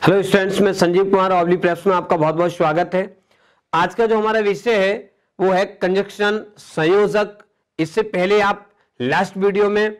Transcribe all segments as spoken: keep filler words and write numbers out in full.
Hello students, मैं संजीव कुमार ऑब्लीप्रेप्स में आपका बहुत बहुत स्वागत है। आज का जो हमारा विषय है वो है कंजक्शन संयोजक। इससे पहले आप लास्ट वीडियो में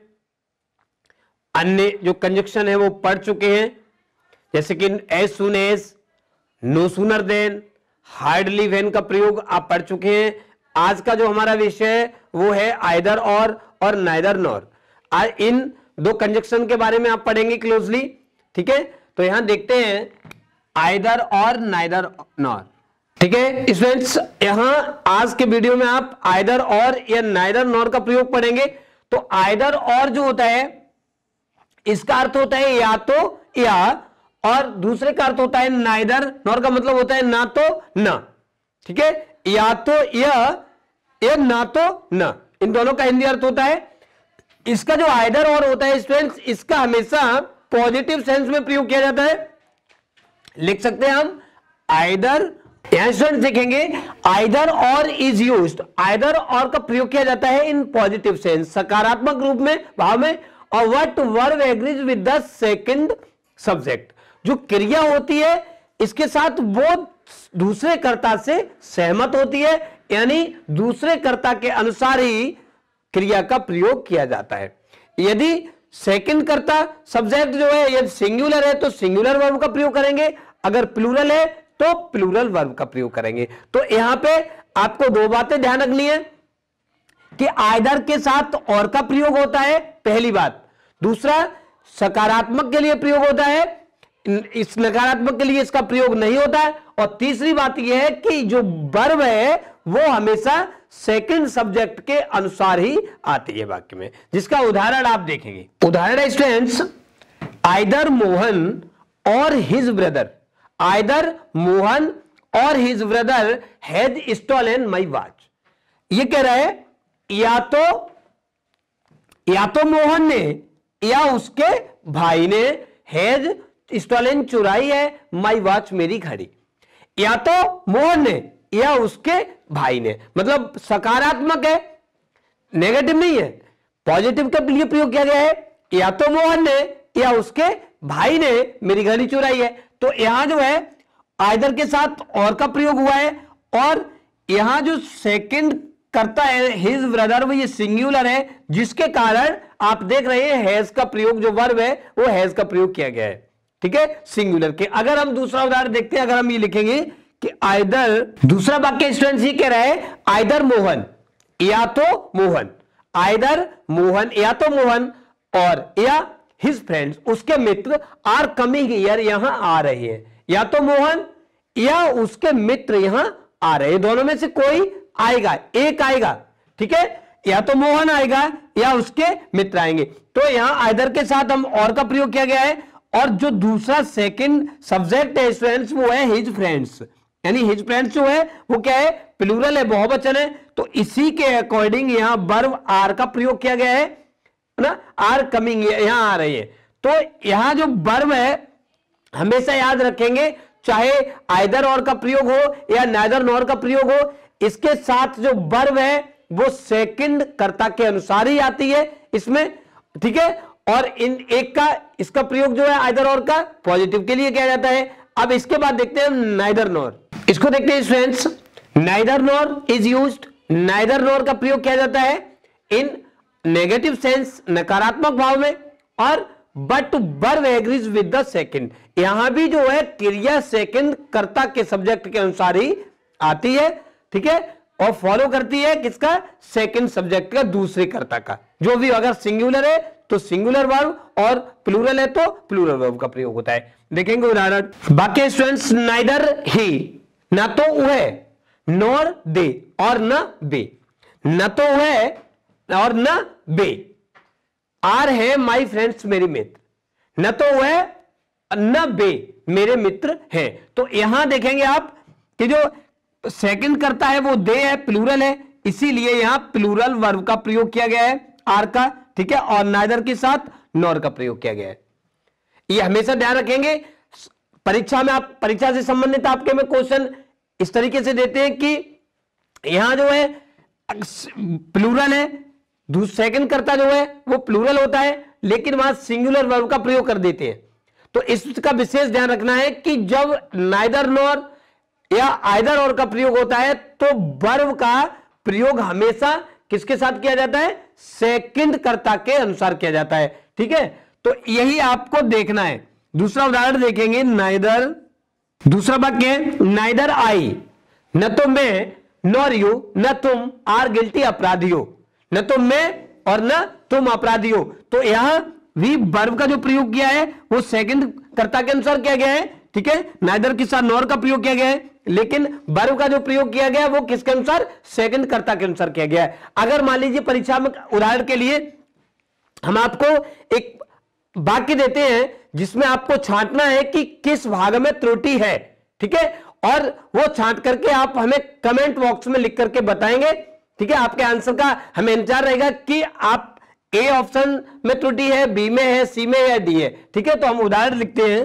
अन्य जो कंजक्शन है वो पढ़ चुके हैं, जैसे कि as soon as, no sooner than, hardly when का प्रयोग आप पढ़ चुके हैं। आज का जो हमारा विषय है वो है आइदर और और नाइदर नॉर। आज इन दो कंजक्शन के बारे में आप पढ़ेंगे क्लोजली, ठीक है। तो यहां देखते हैं आइदर और नाइदर नॉर, ठीक है स्टूडेंट्स। यहां आज के वीडियो में आप आइदर और या नाइदर नॉर का प्रयोग पढ़ेंगे। तो आइदर और जो होता है इसका अर्थ होता है या तो या, और दूसरे का अर्थ होता है नाइदर नॉर का मतलब होता है ना तो ना, ठीक है। या तो या, या ना तो ना, इन दोनों का हिंदी अर्थ होता है। इसका जो आइदर और होता है स्टूडेंट्स, इसका हमेशा पॉजिटिव सेंस में प्रयोग किया जाता है। लिख सकते हैं हम आइदर, यहां स्टूडेंट्स देखेंगे आइदर और इज यूज्ड, आइदर और का प्रयोग किया जाता है इन पॉजिटिव सेंस, सकारात्मक रूप में, भाव में। और what verb agrees with the second subject, जो क्रिया होती है इसके साथ वो दूसरे कर्ता से सहमत होती है, यानी दूसरे कर्ता के अनुसार ही क्रिया का प्रयोग किया जाता है। यदि सेकंड कर्ता सब्जेक्ट जो है यदि सिंगुलर है तो सिंगुलर वर्ब का प्रयोग करेंगे, अगर प्लूरल है तो प्लूरल वर्ब का प्रयोग करेंगे। तो यहां पे आपको दो बातें ध्यान रखनी है कि आइदर के साथ और का प्रयोग होता है, पहली बात। दूसरा, सकारात्मक के लिए प्रयोग होता है, इस नकारात्मक के लिए इसका प्रयोग नहीं होता है। और तीसरी बात यह है कि जो वर्ब है वो हमेशा सेकंड सब्जेक्ट के अनुसार ही आती है वाक्य में, जिसका उदाहरण आप देखेंगे। उदाहरण students, either Mohan or his brother, either Mohan or his brother had stolen my watch. ये कह रहा है या तो या तो मोहन ने या उसके भाई ने हैज स्टोलन चुराई है माय वॉच, मेरी घड़ी। या तो मोहन ने या उसके भाई ने, मतलब सकारात्मक है, नेगेटिव नहीं है, पॉजिटिव के लिए प्रयोग किया गया है। या तो मोहन ने या उसके भाई ने मेरी घड़ी चुराई है। तो यहां जो है आइदर के साथ और का प्रयोग हुआ है, और यहां जो सेकंड करता है हिज ब्रदर, वो ये सिंगुलर है, जिसके कारण आप देख रहे हैं हैज का प्रयोग, जो वर्ब है वो हैज का प्रयोग किया गया है, ठीक है, सिंगुलर के। अगर हम दूसरा उदाहरण देखते हैं, अगर हम ये लिखेंगे कि आइदर, दूसरा वाक्य स्टूडेंट्स ये कह रहा है आइदर मोहन या तो मोहन, आइदर मोहन या तो मोहन और या हिज फ्रेंड्स, उसके मित्र आर कमिंग हियर, यहां आ रहे हैं। या तो मोहन या उसके मित्र यहां आ रहे हैं, दोनों में से कोई आएगा, एक आएगा, ठीक है। या तो मोहन आएगा या उसके मित्र आएंगे। तो यहां आइदर के साथ हम और का प्रयोग किया गया है, और जो दूसरा सेकंड सब्जेक्ट है स्टूडेंट्स वो है हिज फ्रेंड्स, यानी हिज फ्रेंड्स जो है वो क्या है, प्लूरल है, बहुवचन है। तो इसी के अकॉर्डिंग यहां वर्ब आर का प्रयोग किया गया है ना, आर कमिंग, यहां आ रही है। तो यहां जो वर्ब है हमेशा याद रखेंगे, चाहे आइदर और का प्रयोग हो या नाइदर नॉर का प्रयोग हो, इसके साथ जो वर्ब है वो सेकंड कर्ता के अनुसार ही आती है इसमें, ठीक है। और इन एक का इसका प्रयोग जो है आइदर और का पॉजिटिव के लिए किया जाता है। अब इसके बाद देखते हैं नाइदर नॉर, इसको देखते हैं students. Neither nor is used, neither nor का प्रयोग किया जाता है इन नेगेटिव सेंस, नकारात्मक भाव में। और but verb agrees with the second, यहां भी जो है क्रिया सेकंड कर्ता के सब्जेक्ट के अनुसार ही आती है, ठीक है, और फॉलो करती है किसका, सेकंड सब्जेक्ट का, दूसरे कर्ता का। जो भी अगर सिंगुलर है तो सिंगुलर वर्ब, और प्लूरल है तो प्लूरल वर्ब का प्रयोग होता है। देखेंगे उदाहरण। बाकी स्टूडेंट्स, नाइदर ही, ना तो वह, नॉर दे, और न बे, न तो वह और न बे, आर है माई फ्रेंड्स, मेरे मित्र, न तो वह न बे मेरे मित्र हैं। तो यहां देखेंगे आप कि जो सेकंड करता है वो दे है, प्लूरल है, इसीलिए यहां प्लूरल वर्ब का प्रयोग किया गया है, आर का, ठीक है, और नाइदर के साथ नॉर का प्रयोग किया गया है। ये हमेशा ध्यान रखेंगे। परीक्षा में, आप परीक्षा से संबंधित आपके में क्वेश्चन इस तरीके से देते हैं कि यहां जो है प्लूरल है, सेकंड कर्ता जो है वो प्लूरल होता है, लेकिन वहां सिंगुलर वर्ब का प्रयोग कर देते हैं। तो इसका विशेष ध्यान रखना है कि जब नाइदर नॉर या आइदर और का प्रयोग होता है तो वर्ब का प्रयोग हमेशा किसके साथ किया जाता है? सेकंड कर्ता के अनुसार किया जाता है। ठीक है, तो यही आपको देखना है। दूसरा उदाहरण देखेंगे, नाइदर, दूसरा वाक्य नाइदर आई, न तो मैं नॉर यू, न तुम आर गिल्टी अपराधी हो, न तो मैं और न तुम अपराधी हो। तो यहां भी वर्ब का जो प्रयोग किया है वो सेकंड कर्ता के अनुसार किया गया है। ठीक है, नाइदर के साथ नॉर का प्रयोग किया गया है, लेकिन वर्ब का जो प्रयोग किया गया है वो किसके अनुसार? सेकंड कर्ता के अनुसार किया गया है। अगर मान लीजिए परीक्षा में उदाहरण के लिए हम आपको एक वाक्य देते हैं जिसमें आपको छांटना है कि किस भाग में त्रुटि है, ठीक है, और वो छांट करके आप हमें कमेंट बॉक्स में लिख करके बताएंगे। ठीक है, आपके आंसर का हमें इंतजार रहेगा कि आप ए ऑप्शन में त्रुटि है, बी में है, सी में है या डी है। ठीक है, तो हम उदाहरण लिखते हैं,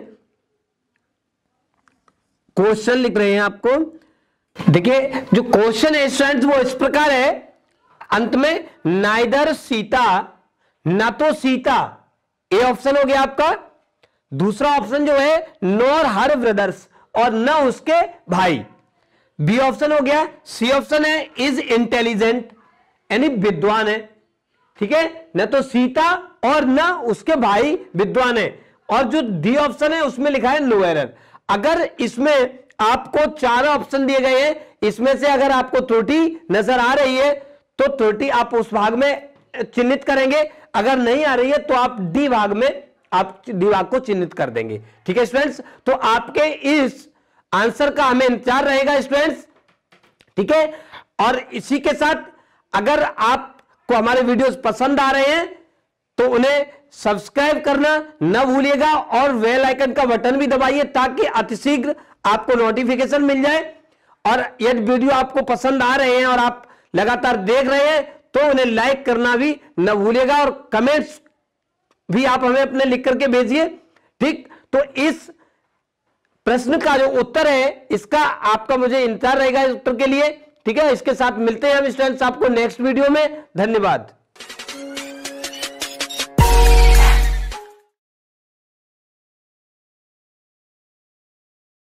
क्वेश्चन लिख रहे हैं आपको। देखिए जो क्वेश्चन है स्टूडेंट्स वो इस प्रकार है, अंत में नाइदर सीता, ना तो सीता, ए ऑप्शन हो गया आपका। दूसरा ऑप्शन जो है नॉर हर ब्रदर्स, और न उसके भाई, बी ऑप्शन हो गया। सी ऑप्शन है इज इंटेलिजेंट, यानी विद्वान है। ठीक है, न तो सीता और न उसके भाई विद्वान है। और जो डी ऑप्शन है उसमें लिखा है नो एरर। अगर इसमें आपको चार ऑप्शन दिए गए हैं, इसमें से अगर आपको त्रुटि नजर आ रही है तो त्रुटि आप उस भाग में चिन्हित करेंगे, अगर नहीं आ रही है तो आप डी भाग में आप डी भाग को चिन्हित कर देंगे। ठीक है स्टूडेंट्स, तो आपके इस आंसर का हमें इंतजार रहेगा स्टूडेंट्स। ठीक है, और इसी के साथ अगर आपको हमारे वीडियोस पसंद आ रहे हैं तो उन्हें सब्सक्राइब करना न भूलिएगा और बेल आइकन का बटन भी दबाइए ताकि अतिशीघ्र आपको नोटिफिकेशन मिल जाए। और यदि वीडियो आपको पसंद आ रहे हैं और आप लगातार देख रहे हैं तो उन्हें लाइक करना भी न भूलिएगा और कमेंट्स भी आप हमें अपने लिख करके भेजिए। ठीक, तो इस प्रश्न का जो उत्तर है इसका आपका मुझे इंतजार रहेगा इस उत्तर के लिए। ठीक है, इसके साथ मिलते हैं हम स्टूडेंट्स आपको नेक्स्ट वीडियो में। धन्यवाद।